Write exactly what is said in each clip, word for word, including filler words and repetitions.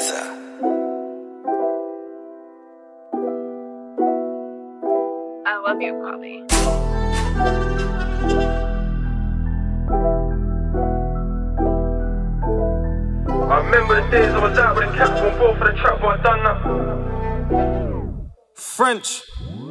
Gaza. I love you, Poppy. I remember the days I was out with the caps on board for the trap, but I done that. French.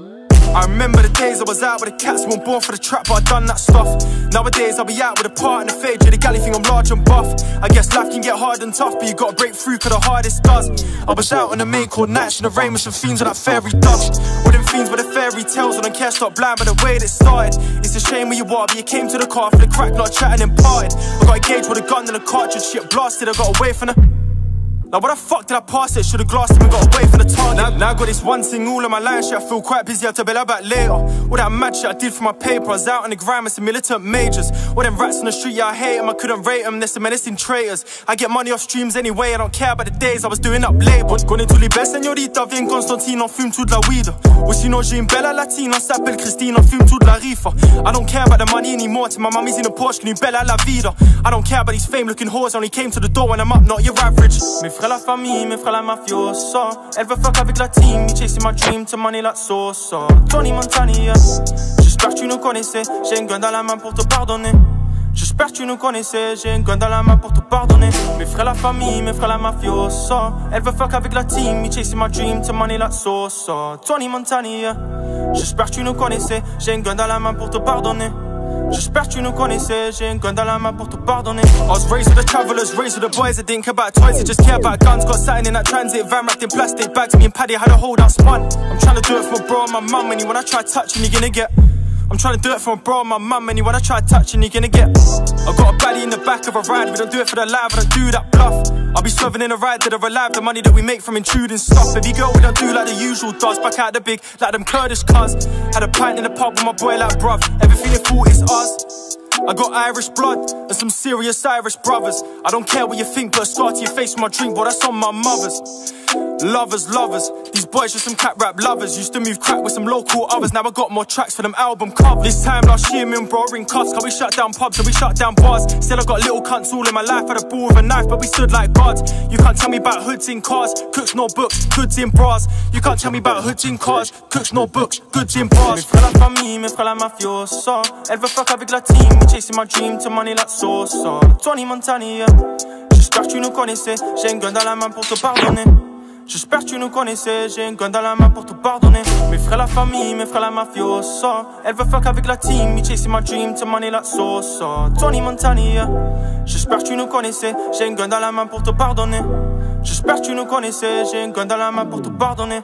I remember the days I was out with the cats, weren't born for the trap, but I done that stuff. Nowadays I'll be out with a part in the fade, yeah, the galley think I'm large and buff. I guess life can get hard and tough, but you gotta break through, cause the hardest does. I was out on the main court nights in the rain with some fiends on that fairy dust. With them fiends with the fairy tales, I don't care, stop blind by the way that it started. It's a shame where you are, but you came to the car for the crack, not chatting and parted. I got engaged with a gun and a cartridge, shit blasted, I got away from the... Now what the fuck did I pass it? Should've glassed him and got away from the target. Now, now I got this one thing all in my line shit, I feel quite busy, I have to bail back later. All that mad shit I did for my paper, I was out on the grind with some militant majors. All them rats on the street, yeah I hate them, I couldn't rate them, they're some menacing traitors. I get money off streams anyway, I don't care about the days I was doing up labels. Con tous les belles señoritas, viens Constantine, on fume toute la weed. Ou sinon j'ai une belle latine, on s'appelle Christine, on fume toute la rifa. I don't care about the money anymore, till my mommy's in a Porsche, une belle à la vida. I don't care about these fame looking whores, only came to the door when I'm up, not your average. Mes frères la famille, mes frère la mafiosa. Elle veut fuck avec la team, me chasing my dream to money like Sosa. Tony Montana, yeah. J'espère que tu nous connaissais, j'ai un gun dans la main pour te pardonner. J'espère que tu nous connaissais, j'ai un gun dans la main pour te pardonner. Mes frères la famille, mes frères la mafiosa. Elle veut fuck avec la team, me chasing my dream to money like Sosa. Tony Montana, yeah. J'espère que tu nous connaissais, j'ai un gun dans la main pour te pardonner. J'espère que tu nous connaissais, j'ai un gun dans la main pour te pardonner. I was raised with the travelers, raised with the boys that didn't care about toys, they just care about guns. Got something in that transit van wrapped in plastic bags, me and Paddy had a hold out spun. I'm trying to do it for my bro and my mum, and when I try touching you're gonna get. I'm trying to do it for my bro and my mum, and when I try touching you're gonna get. I got a baddie in the back of a ride, we don't do it for the live, I don't do that bluff. I'll be swerving in a ride that are alive, the money that we make from intruding stuff. Baby girl, we don't do like the usual does, back out the big, like them Kurdish cars. Had a pint in the pub with my boy like bruv, everything they thought is us. I got Irish blood and some serious Irish brothers. I don't care what you think, put a scar to your face with my drink, boy, that's on my mother's. Lovers, lovers, these boys just some cat rap lovers. Used to move crack with some local others, now I got more tracks for them album covers. This time last year, me and bro ring cuffs, cause we shut down pubs and we shut down bars. Still I got little cunts all in my life, had a ball with a knife, but we stood like guards. You can't tell me about hoods in cars, cooks no books, goods in bras. You can't tell me about hoods in cars, cooks no books, goods in bras. Mes frères la famille, mes frères la mafiosa. Elle veut fuck avec la team, me chasing my dream to money like Sosa. Tony Montana, yeah. J'espère que tu nous connaissais, j'ai un gun dans la main pour te pardonner. J'espère que tu nous connaissais, j'ai un gun dans la main pour te pardonner. Mes frères la famille, mes frères la mafiosa. Elle veut fuck avec la team, me chasing my dream to money like Sosa. Tony Montana, yeah. J'espère que tu nous connaissais, j'ai un gun dans la main pour te pardonner. J'espère que tu nous connaissais, j'ai un gun dans la main pour te pardonner.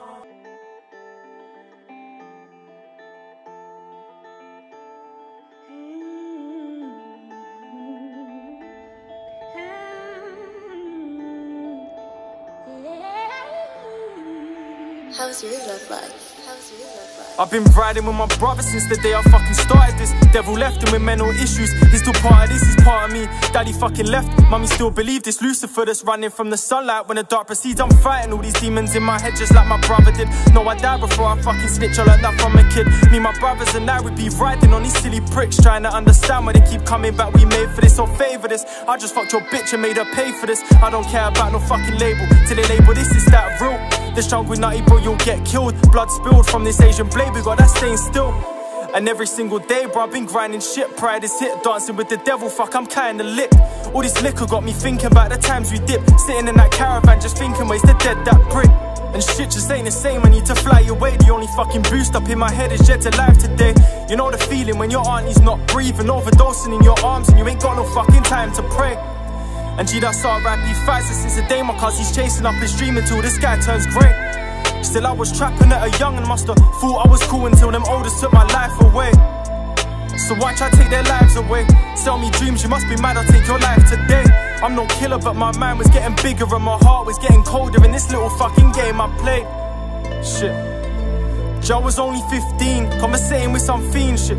How's your love life? How's your love life? I've been riding with my brother since the day I fucking started this. Devil left him with mental issues. He's still part of this, he's part of me. Daddy fucking left, mummy still believed this. Lucifer that's running from the sunlight. When the dark proceeds, I'm fighting all these demons in my head just like my brother did. No, I died before I fucking snitch, I learned that from a kid. Me, my brothers and I would be riding on these silly pricks, trying to understand why they keep coming back. We made for this, or favor this. I just fucked your bitch and made her pay for this. I don't care about no fucking label, till they label this, is that real? This jungle nutty bro, you'll get killed. Blood spilled from this Asian blade, we got that stain still. And every single day, bro, I've been grinding shit. Pride is hit, dancing with the devil, fuck, I'm kinda lit. All this liquor got me thinking about the times we dipped. Sitting in that caravan, just thinking ways to dead that prick. And shit just ain't the same, I need to fly away. The only fucking boost up in my head is jet alive today. You know the feeling when your auntie's not breathing, overdosing in your arms, and you ain't got no fucking time to pray. And G, that's alright, he fights it since the day my cuz he's chasing up his dream until the sky turns grey. Still I was trapping at a young and musta thought I was cool until them oldest took my life away. So why try to take their lives away? Sell me dreams, you must be mad, I'll take your life today. I'm no killer but my mind was getting bigger and my heart was getting colder in this little fucking game I played. Shit, Joe was only fifteen, conversating with some fiend shit.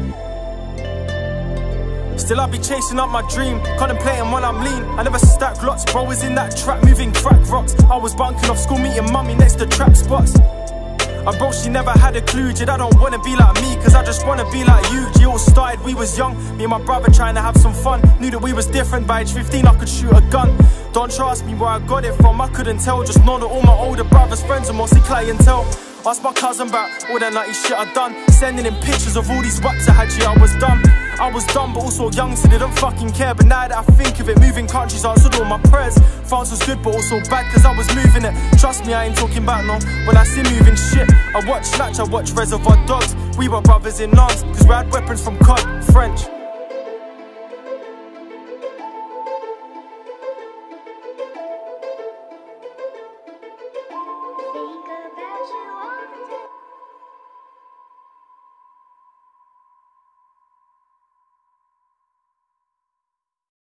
Still I be chasing up my dream, contemplating while I'm lean. I never stack lots, bro was in that trap moving crack rocks. I was bunking off school meeting mummy next to trap spots. And bro, she never had a clue, Jid, I don't wanna be like me, cause I just wanna be like you. G all started, we was young, me and my brother trying to have some fun. Knew that we was different, by age fifteen I could shoot a gun. Don't trust me where I got it from, I couldn't tell. Just know that all my older brothers, friends are mostly clientele. Ask my cousin about all that nutty shit I done, sending him pictures of all these whacks I had, yeah, I was dumb. I was dumb but also young, so didn't fucking care. But now that I think of it, moving countries answered all my prayers. France was good but also bad cause I was moving it. Trust me, I ain't talking about no, when I see moving shit. I watch Snatch, I watch Reservoir Dogs. We were brothers in arms, cause we had weapons from C O D, French.